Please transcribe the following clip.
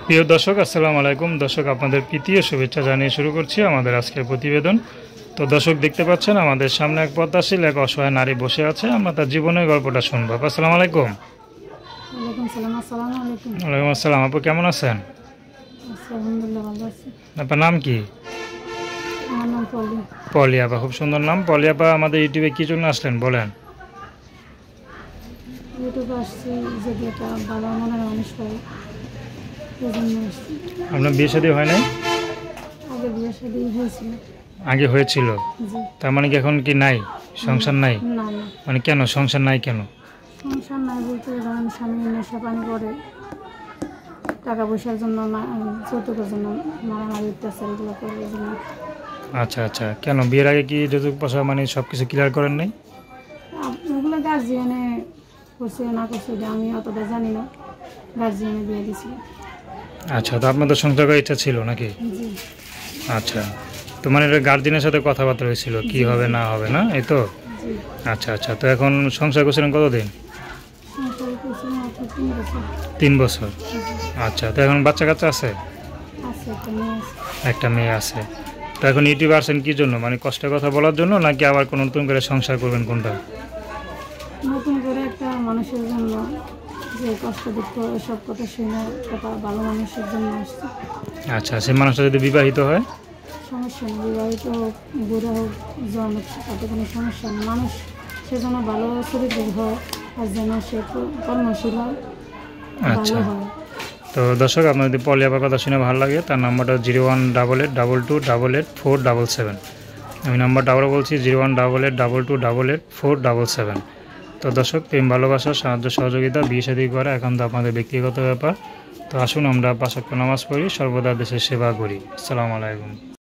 প্রিয় দর্শক, আসসালামু আলাইকুম। দর্শক, আপনাদের প্রীতি ও শুভেচ্ছা জানিয়ে শুরু করছি আমাদের আজকের প্রতিবেদন। তো দর্শক, দেখতে পাচ্ছেন আমাদের সামনে এক পদ্মাশীল এক অসহায় নারী বসে আছে। আমরা তার জীবনের গল্পটা শুনবো। আসসালামু আলাইকুম। ওয়ালাইকুম সালাম। আসসালামু আলাইকুম। ওয়ালাইকুম আসসালাম। আপু কেমন আছেন? আলহামদুলিল্লাহ ভালো আছি। আপনার নাম কি? আমার নাম পলি। পলি আপা, খুব সুন্দর নাম। পলি আপা, আমাদের ইউটিউবে কি জন্য আসলেন বলেন? ইউটিউবে আসছি যদি একটা ভালো মনের মানুষ পাই এই জন্য আসছি। আপনার বিয়ে শাদী হয় নাই? আগে বিয়ে শাদী হয়েছিল। আগে হয়েছিল? জি। তার মানে কি এখন কি নাই, সংসার নাই? না না, মানে কেন সংসার নাই কেন? সংসার নাই বলতে ধরেন স্বামী নেশা পানি করে, টাকা পয়সার জন্য যৌতুকের জন্য মারামারি অত্যাচার এগুলো করে এই জন্য। আচ্ছা আচ্ছা, কেন বিয়ের আগে কি যৌতুক পয়সা মানে সব কিছু ক্লিয়ার করেন নাই? ওগুলো গার্জিয়ানে করছে না করছে এটা আমি অতটা জানি না। গার্জিয়ানে বিয়ে দিয়েছিল। আচ্ছা, তো আপনাদের সংসার করার ইচ্ছা ছিল নাকি? জি আচ্ছা, তো মানে এটা গার্জেনের সাথে কথাবার্তা হয়েছিল কি হবে না হবে, না এই তো? জি। আচ্ছা আচ্ছা, তো এখন সংসার করছিলেন কতদিন? সংসার করছি মাত্র 3 বছর। 3 বছর? জি। আচ্ছা, তো এখন বাচ্চা কাচ্চা আছে? আছে, একটা মেয়ে আছে। একটা মেয়ে আছে। তো এখন ইউটিউবে আসেন কি জন্য, মানে কষ্টের কথা বলার জন্য নাকি আবার কোনো নতুন করে সংসার করবেন, কোনটা? নতুন করে একটা মানুষের জন্য, যে কষ্ট দুঃখ সব কথা শুনে একটা ভালো মানুষের জন্য আসছে। আচ্ছা, সেই মানুষটা যদি বিবাহিত হয়? সমস্যা নেই, বিবাহিত হোক বুড়া হোক জন হোক তাতে কোনো সমস্যা নেই। মানুষ সেজন্য ভালো চরিত্র হয় আর যেন সে কর্মশীল হয়, আচ্ছা, ভালো হয়। তো দর্শক, আপনার যদি পলি আপার কথা শুনে ভালো লাগে, তার নাম্বারটা 0188228847। আমি নাম্বারটা আবারও বলছি 0188228847। তো দর্শক, প্রেম ভালোবাসা সাহায্য সহযোগিতা বিয়ে শাদী করা এখন তো আপনাদের ব্যক্তিগত ব্যাপার। তো আসুন আমরা 5 ওয়াক্ত নামাজ পড়ি, সর্বদা দেশের সেবা করি। আসসালামু আলাইকুম।